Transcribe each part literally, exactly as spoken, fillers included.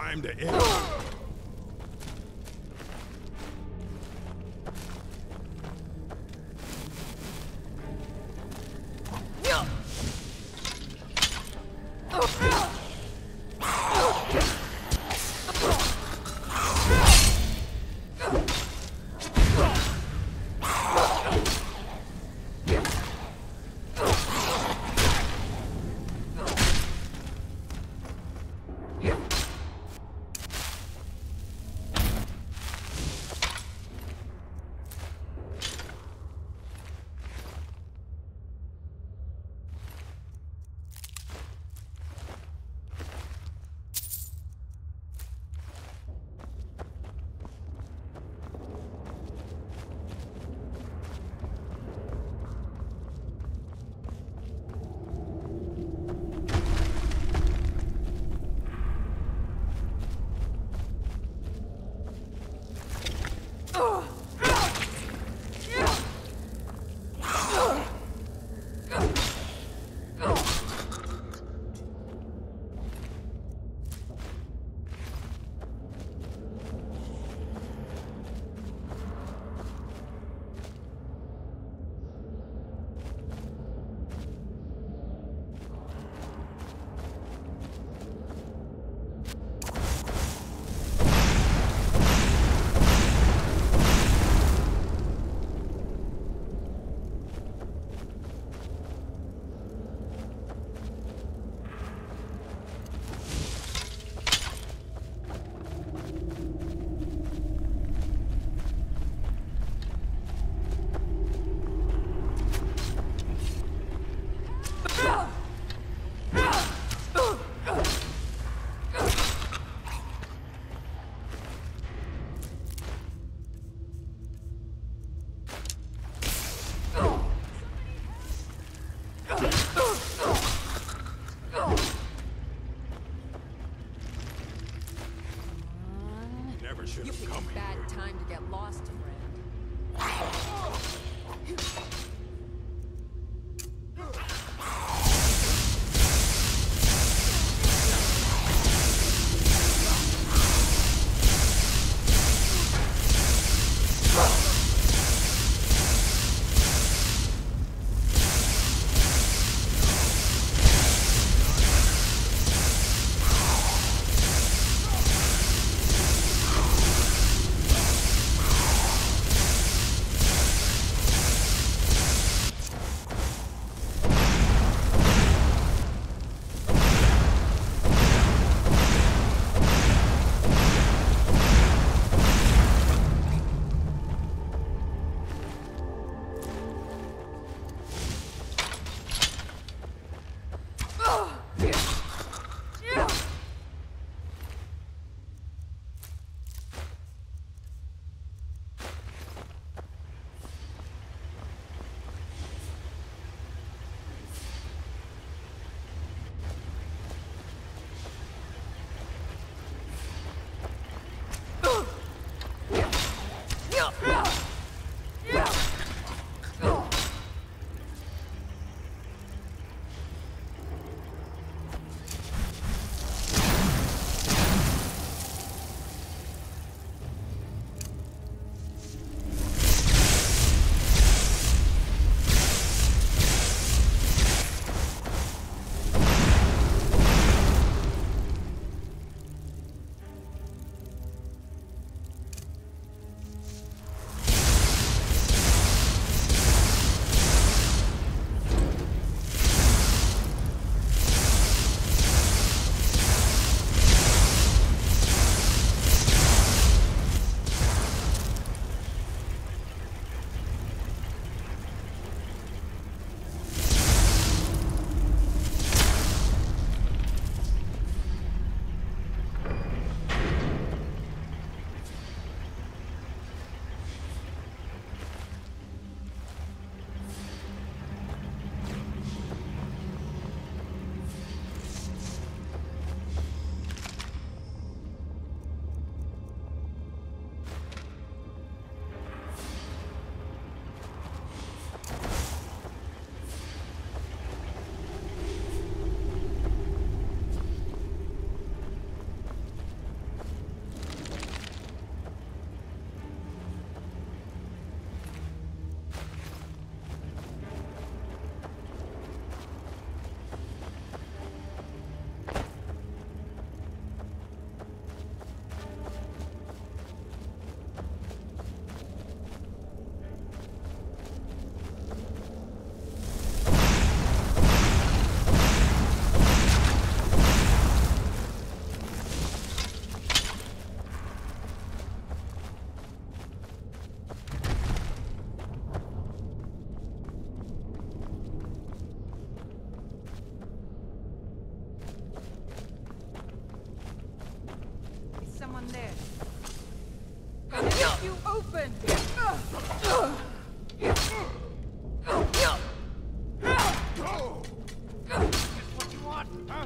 time to end. You picked a bad time to get lost, friend. someone there. Can I help you open? What you want, huh?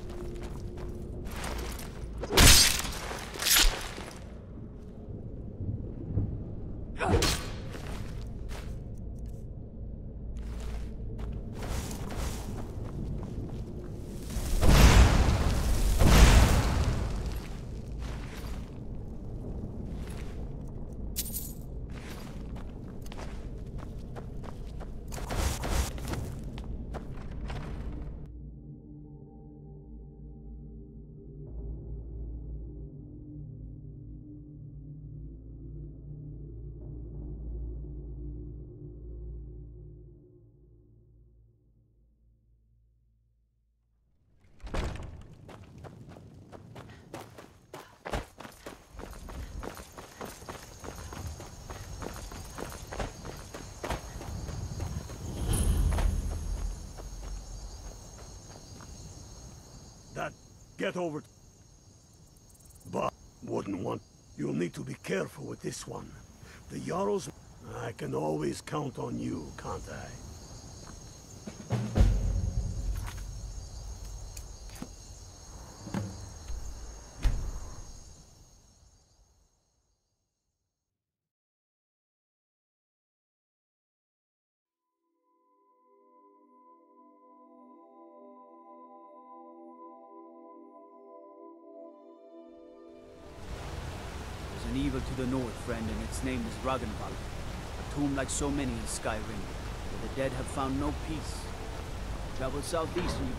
That, get over it. But, wouldn't want... You'll need to be careful with this one. The Jarls... I can always count on you, can't I? An evil to the north, friend, and its name is Ragnvald. A tomb like so many in Skyrim, where the dead have found no peace. Travel southeast and you...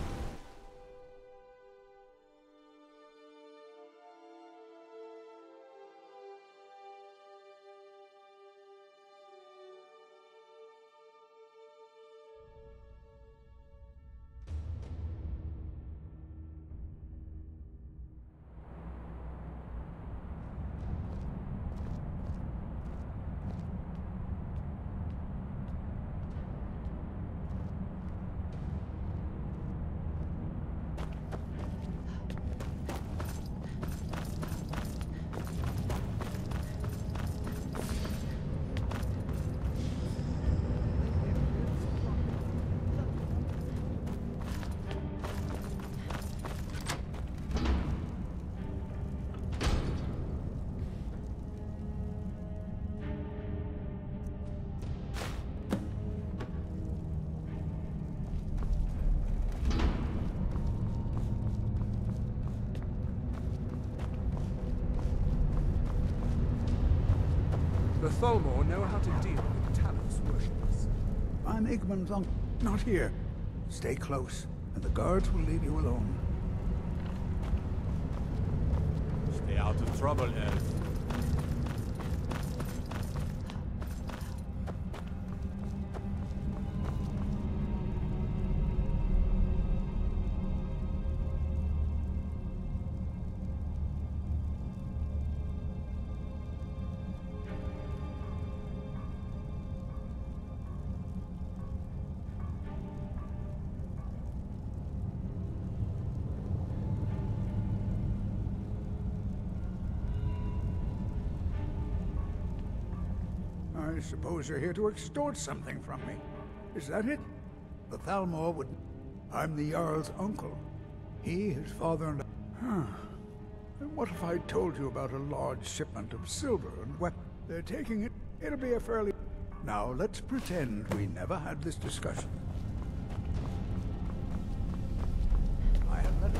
The Thalmor know how to deal with Talos worshippers. I'm Igmund's uncle, not here. Stay close, and the guards will leave you alone. Stay out of trouble, elf. I suppose you're here to extort something from me. Is that it? The Thalmor would... I'm the Jarl's uncle. He, his father, and... Huh. And what if I told you about a large shipment of silver and weapons? They're taking it... It'll be a fairly... Now, let's pretend we never had this discussion. I have let it...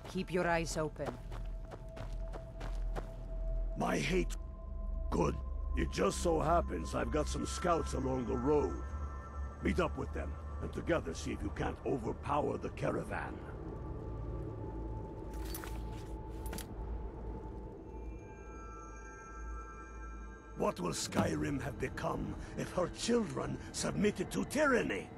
Keep your eyes open. My hate... Good. It just so happens I've got some scouts along the road. Meet up with them, and together see if you can't overpower the caravan. What will Skyrim have become if her children submitted to tyranny?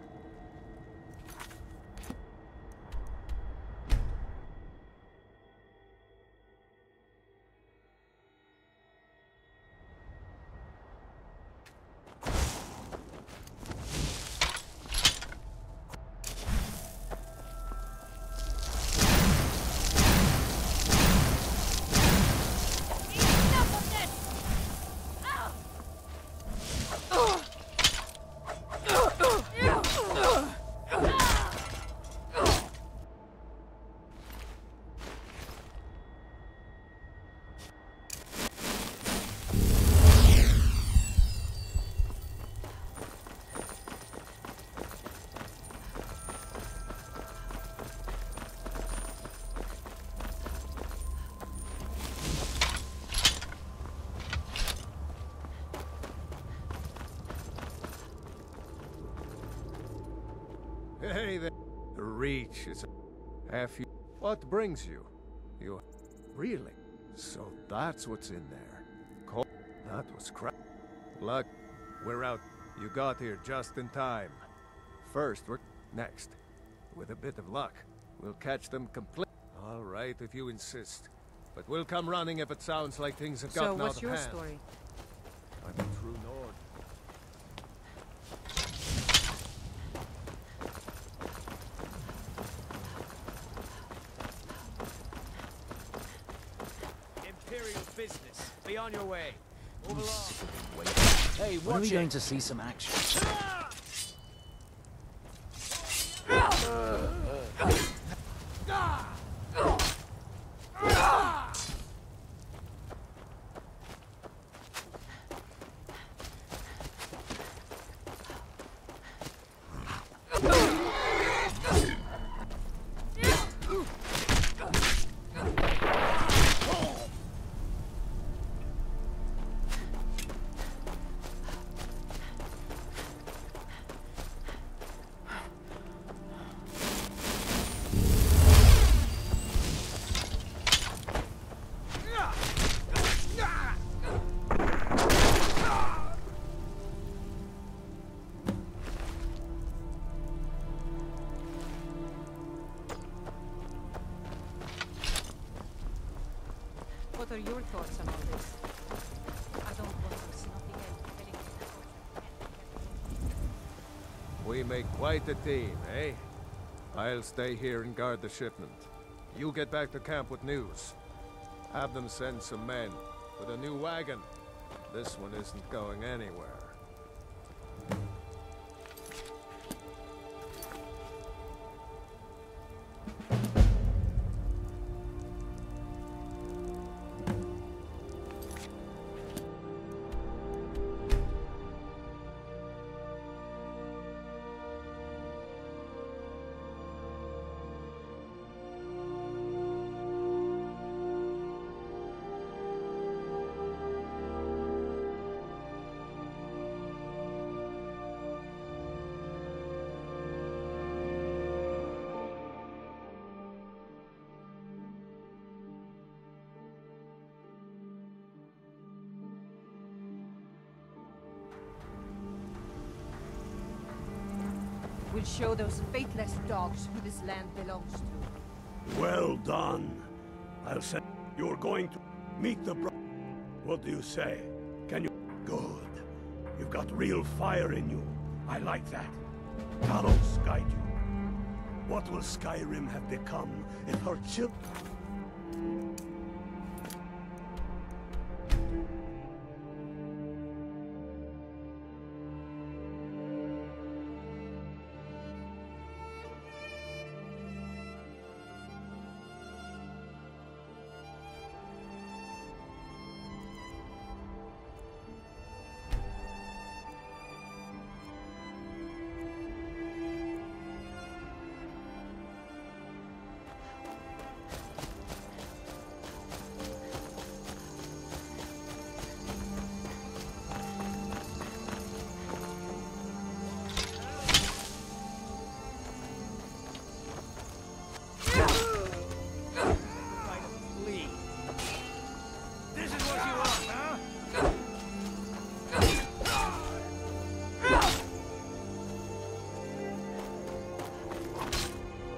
Hey there. The Reach is half you. What brings you? You really? So that's what's in there. Col that was crap. Luck. We're out. You got here just in time. First, we're next. With a bit of luck, we'll catch them complete. All right, if you insist. But we'll come running if it sounds like things have gotten So, out what's of your hand. story? I'm a true Nord. Imperial business. Be on your way. Move along. Hey, when are we going to see some action? What are your thoughts on all this? I don't want to see nothing else telling me. We make quite a team, eh? I'll stay here and guard the shipment. You get back to camp with news. Have them send some men with a new wagon. This one isn't going anywhere. We'll show those faithless dogs who this land belongs to. Well done. I'll send... You're going to meet the bro... What do you say? Can you... Good. You've got real fire in you. I like that. Talos guide you. What will Skyrim have become if her children...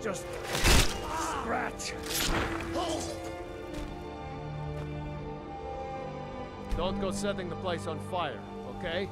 just scratch. Don't go setting the place on fire, okay?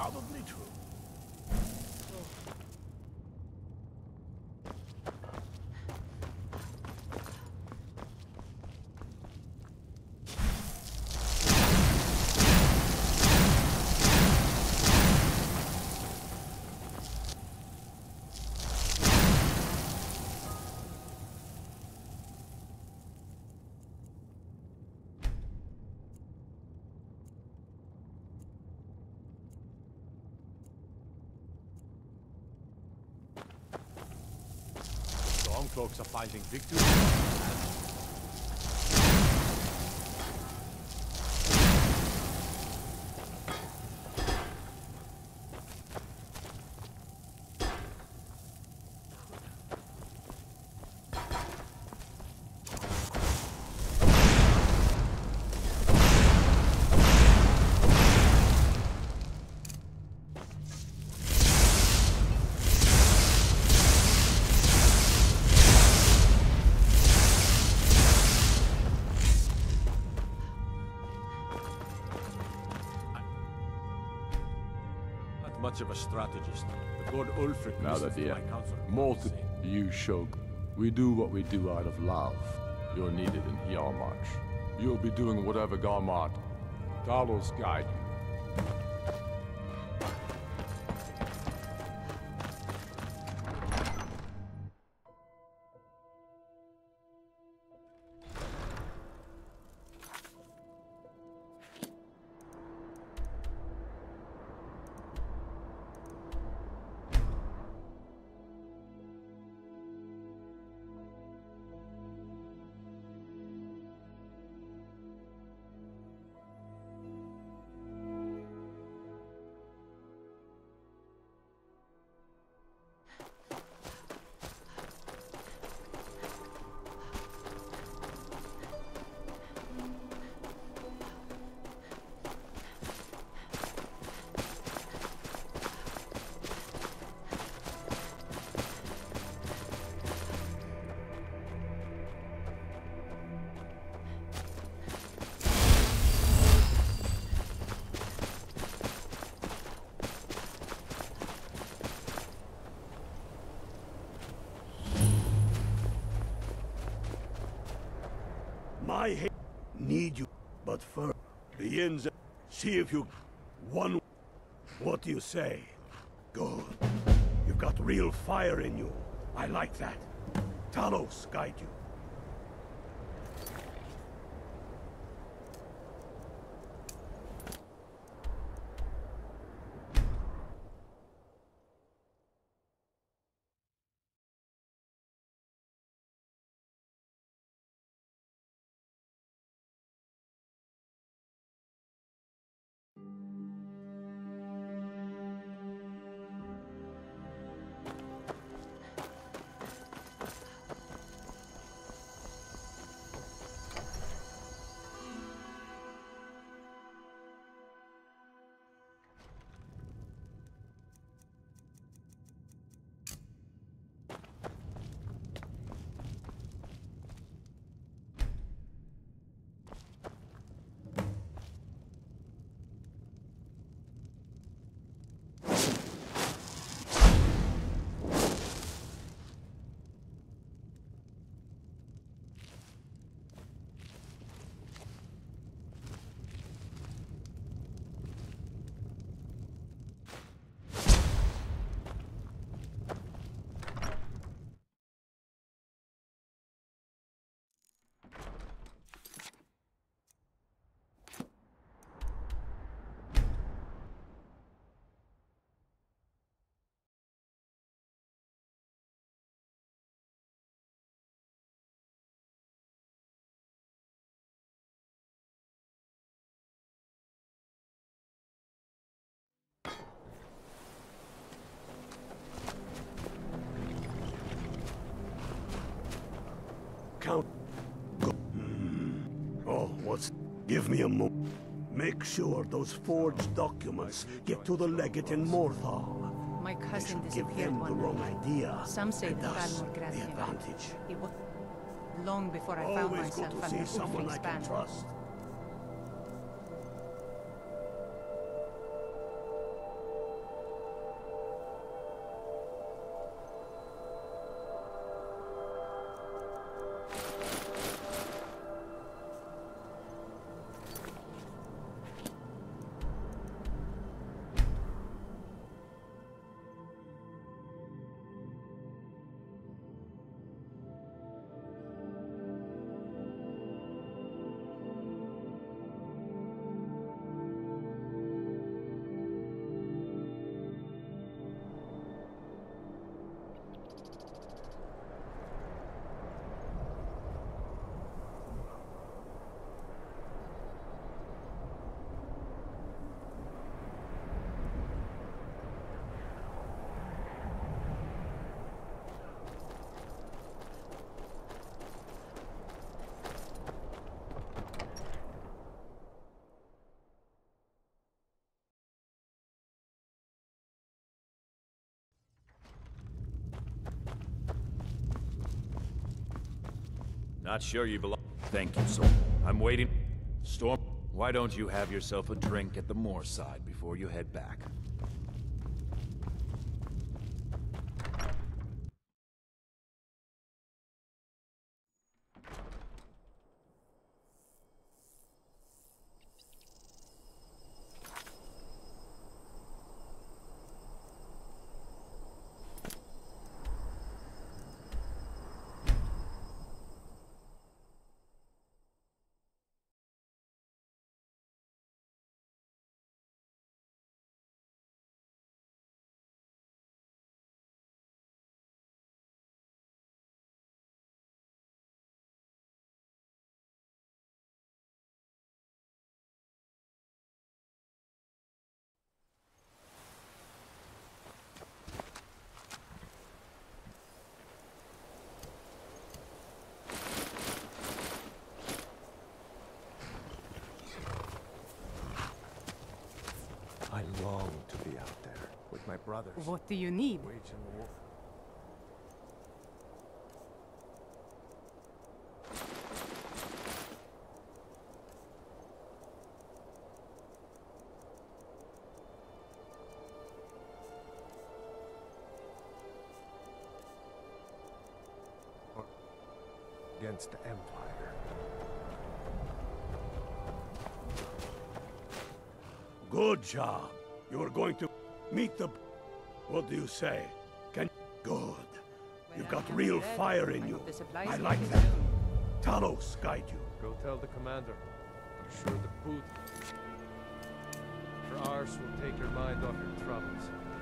probably true. Stormcloaks are finding victory. Much of a strategist. The god Ulfric Now listens that to the my counsel. multi you Shog, we do what we do out of love. You're needed in Yarmarch. You'll be doing whatever Garmad, Talos guide you. My hate need you, but first, begins. See if you one. What do you say? Good. You've got real fire in you. I like that. Talos guide you. Count. Go. Mm. Oh, what's... Give me a moment. Make sure those forged documents get to the legate in Morthal. My cousin They should give disappeared them the one wrong night. idea. Some say and the thus, Balmor granted the him. advantage. It was long before I found Always good myself to see under someone I Ulfric's can banner. trust. Not sure you belong. Thank you, so. I'm waiting. Storm, why don't you have yourself a drink at the moorside before you head back? I long to be out there with my brothers. What do you need? Waging war. Against the Empire. Good job. You're going to meet the... What do you say? Can... Good. You've got real fire in you. I like that. Talos guide you. Go tell the commander. I'm sure the boot... For ours will take your mind off your troubles.